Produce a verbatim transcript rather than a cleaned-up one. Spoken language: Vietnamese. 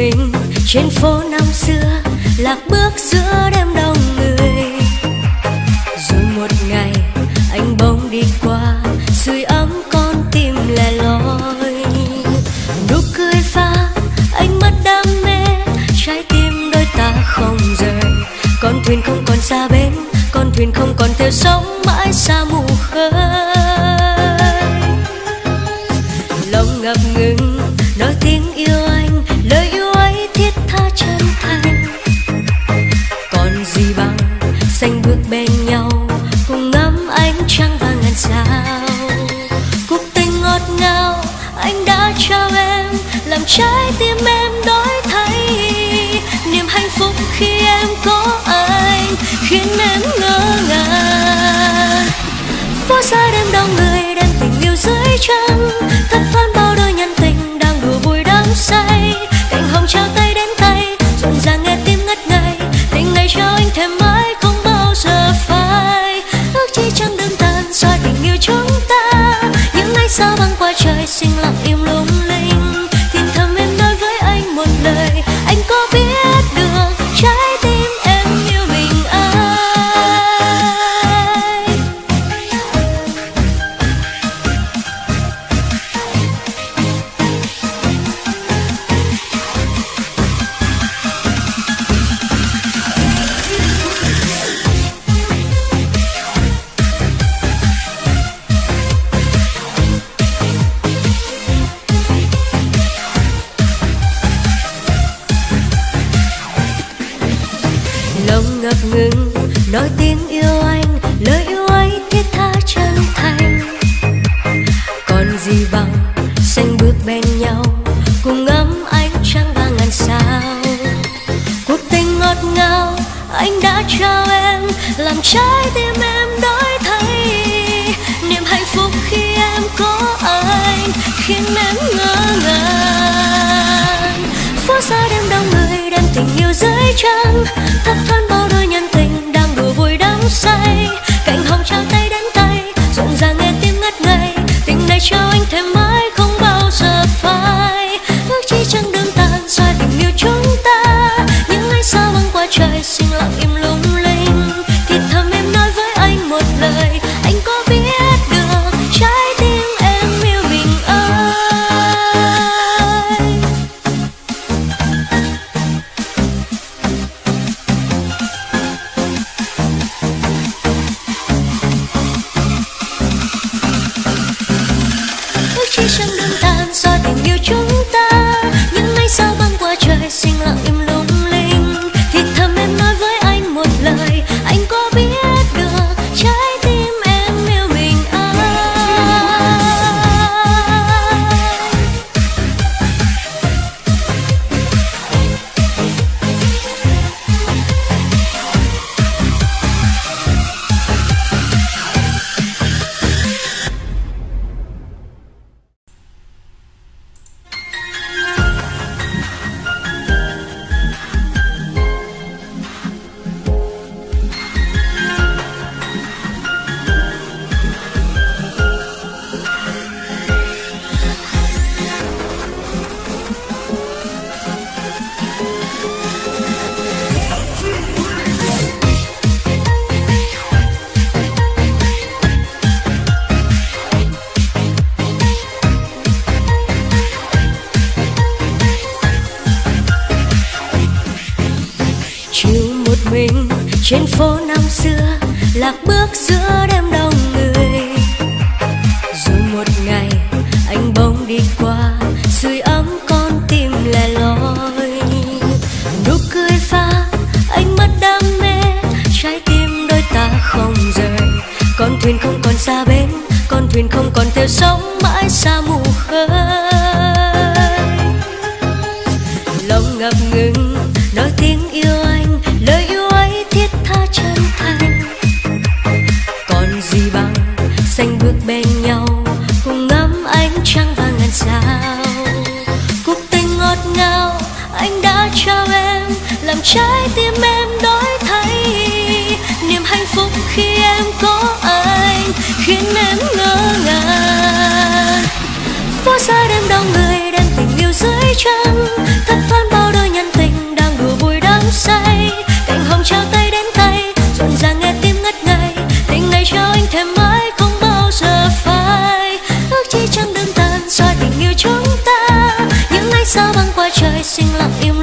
mình trên phố năm xưa, lạc bước giữa đêm đông người. Rồi một ngày anh bỗng đi qua, sưởi ấm con tim lẻ loi. Nụ cười pha ánh mắt đam mê, trái tim đôi ta không rời. Con thuyền không còn xa bến, con thuyền không còn theo sóng mãi xa mù khơi. Lòng ngập ngừng nói tiếng yêu anh, lời yêu ấy thiết tha chân thành. Còn gì bằng xanh bước bên nhau, cùng ngắm ánh trăng và ngàn sao. Cuộc tình ngọt ngào anh đã trao em, làm trái tim em đổi thay. Niềm hạnh phúc khi em có anh khiến em ngỡ ngàng. Phố xa đêm đông người, đem tình yêu dưới trăng, thấp thoáng bao đôi nhân tình đang đùa vui đắm say. Cành hồng trao tay đến tay, rộn ràng nghe tim ngất ngây. Tình này cho anh thêm mãi không bao giờ phai. Ước chi chẳng đơn tan soi tình yêu chúng ta, những ngày sao băng qua trời xinh lặng im lung linh. Thì thầm em nói với anh một lời, anh có biết được trái tim em yêu mình ai. Lòng ngập ngừng nói tiếng yêu anh, lời yêu ấy thiết tha chân thành. Còn gì bằng xanh bước bên nhau, cùng ngắm ánh trăng và ngàn sao. Cuộc tình ngọt ngào anh đã trao em, làm trái tim em đổi thay. Niềm hạnh phúc khi em có anh khiến em ngỡ ngàng. Phố xa đêm đông người, đem tình yêu dưới trăng, thấp thoáng bao đôi nhân tình đang đùa vui đắm say. Cành hồng trao tay đến tay, rộn ràng nghe tim ngất ngây. Tình này cho anh thêm mãi không bao giờ phai. Ước chi chẳng đơn tan soi tình yêu chúng ta, những ngày sao băng qua trời xinh lặng im lung linh. Thì thầm em nói với anh một lời, anh có biết được trái tim em yêu mình ai. Ước chi chẳng đơn tan soi tình yêu chúng ta, những ngày sao băng qua trời xinh lặng im lung linh. Thì thầm em nói với anh một lời, anh có biết được trái tim em yêu mình ai. Chiều một mình trên phố năm xưa, lạc bước giữa đêm đông người. Rồi một ngày anh bỗng đi qua, sưởi ấm con tim lẻ loi. Nụ cười pha ánh mắt đam mê, trái tim đôi ta không rời. Con thuyền không còn xa bến, con thuyền không còn theo sóng mãi xa mù khơi. Lòng ngập ngừng nói tiếng yêu anh, lời yêu ấy thiết tha chân thành. Còn gì bằng xanh bước bên nhau, cùng ngắm ánh trăng và ngàn sao. Cuộc tình ngọt ngào anh đã trao em, làm trái tim em đổi thay. Niềm hạnh phúc khi em có anh khiến em ngỡ ngàng. Phố xa đêm đông người, đem tình yêu dưới trăng, thấp thoáng bao đôi say. Cành hồng trao tay đến tay, rộn ràng nghe tim ngất ngây. Tình ngày trao anh thèm mãi không bao giờ phai. Ước chi chẳng đơn tan do tình yêu chúng ta. Những ánh sao băng qua trời xinh lặng yêu